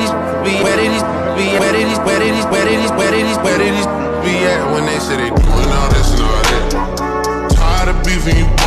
be at when they say they doing all this and all that? Tired of beefing, you